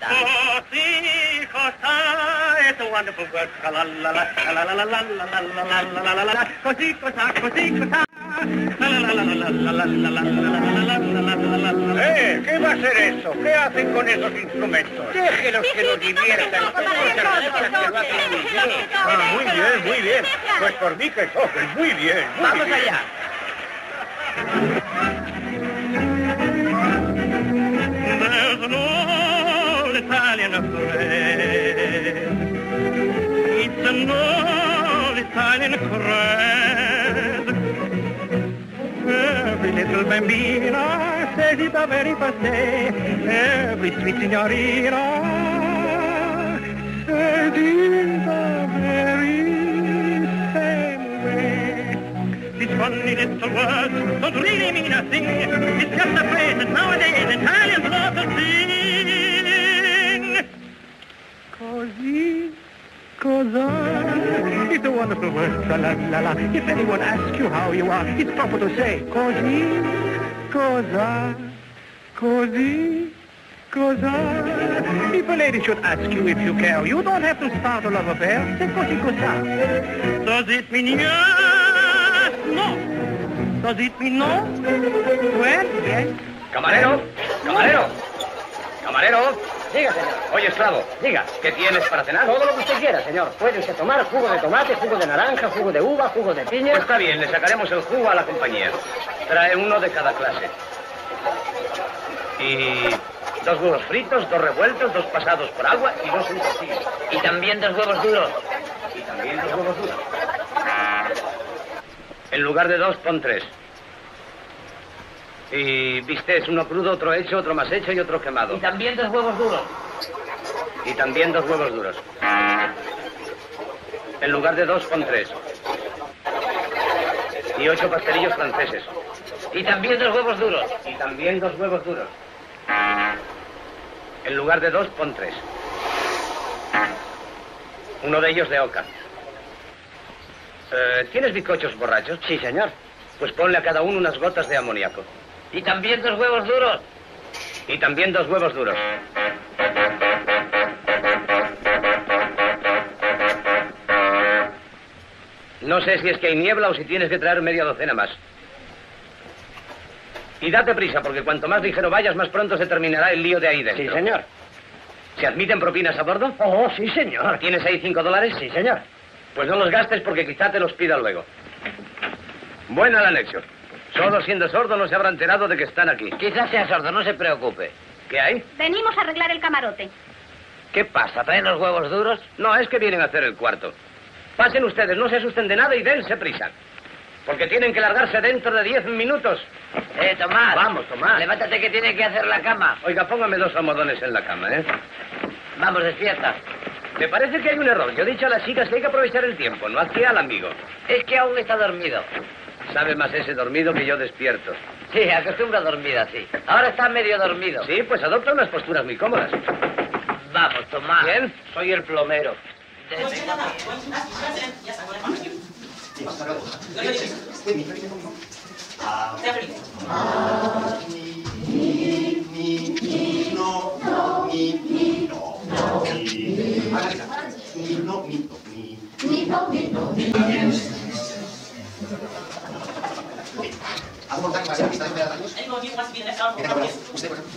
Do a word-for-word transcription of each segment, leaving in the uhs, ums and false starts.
cosita. Cosita, it's a wonderful word. La la la la la la la la la la la la la la. Cosita, cosita. Eh, ¿qué va a ser eso? ¿Qué hacen con esos instrumentos? Déjelos que los diviertan. Ah, muy bien, muy bien. Pues por mí que toquen, muy bien. Muy Vamos bien. allá. There's an old Italian phrase. It's an old Italian phrase. Every little bambina says it the very first day. Every sweet signorina says it the very same way. These funny little words don't really mean a thing. It's just a phrase that nowadays Italians love to sing. Così, cosa? It's a wonderful word, la la la la. If anyone asks you how you are, it's proper to say, così, cosa, così, cosa. If a lady should ask you if you care, you don't have to start a love affair. Say così, cosa. Does it mean yes? No. Does it mean no? Well, yes. Camarero, camarero, camarero. Diga, señor. Oye, esclavo, Diga. ¿qué tienes para cenar? Todo lo que usted quiera, señor. Puede usted tomar jugo de tomate, jugo de naranja, jugo de uva, jugo de piña. Pues está bien, le sacaremos el jugo a la compañía. Trae uno de cada clase. Y dos huevos fritos, dos revueltos, dos pasados por agua y dos en tortillas. Y también dos huevos duros. Y también dos huevos duros. En lugar de dos, pon tres. Y bistec, uno crudo, otro hecho, otro más hecho y otro quemado. Y también dos huevos duros. Y también dos huevos duros. En lugar de dos, pon tres. Y ocho pastelillos franceses. Y también dos huevos duros. Y también dos huevos duros. En lugar de dos, pon tres. Uno de ellos de oca. Eh, ¿Tienes bizcochos borrachos? Sí, señor. Pues ponle a cada uno unas gotas de amoníaco. Y también dos huevos duros. Y también dos huevos duros. No sé si es que hay niebla o si tienes que traer media docena más. Y date prisa, porque cuanto más ligero vayas, más pronto se terminará el lío de ahí dentro. Sí, señor. ¿Se admiten propinas a bordo? Oh, sí, señor. ¿Tienes ahí cinco dólares? Sí, señor. Pues no los gastes porque quizá te los pida luego. Buena la lección. Solo siendo sordo no se habrá enterado de que están aquí. Quizás sea sordo, no se preocupe. ¿Qué hay? Venimos a arreglar el camarote. ¿Qué pasa? ¿Traen los huevos duros? No, es que vienen a hacer el cuarto. Pasen ustedes, no se asusten de nada y dense prisa. Porque tienen que largarse dentro de diez minutos. Eh, Tomás. Vamos, Tomás. Levántate que tiene que hacer la cama. Oiga, póngame dos almohadones en la cama, ¿eh? Vamos, despierta. Me parece que hay un error. Yo he dicho a las chicas que hay que aprovechar el tiempo, no hacía al amigo. Es que aún está dormido. Sabe más ese dormido que yo despierto. Sí, acostumbra a dormir así. Ahora está medio dormido. Sí, pues adopta unas posturas muy cómodas. Vamos, Tomás. ¿Quién? Soy el plomero. ¿Has montado más en pista de pedazos? Usted, por ejemplo.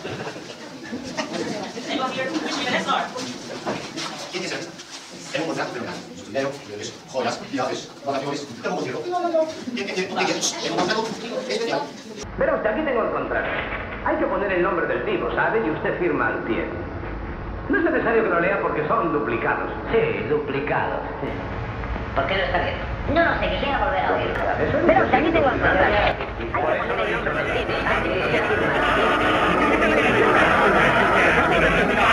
¿Quién es el? Tengo un contrato, pero nada. Dinero, flores, joyas, viajes, vacaciones. Tengo un concierto. ¿Quién, quién, quién? Tengo un contrato especial. Pero usted, aquí tengo el contrato. Hay que poner el nombre del tipo, ¿sabe? Y usted firma al pie. No es necesario que lo lea porque son duplicados. Sí, duplicados. ¿Por qué no está bien? No lo sé, quisiera volver a oírlo. Eso es Pero si aquí tengo el necesario. contrato. Por eso lo he dicho. Hay que poner el nombre del tipo.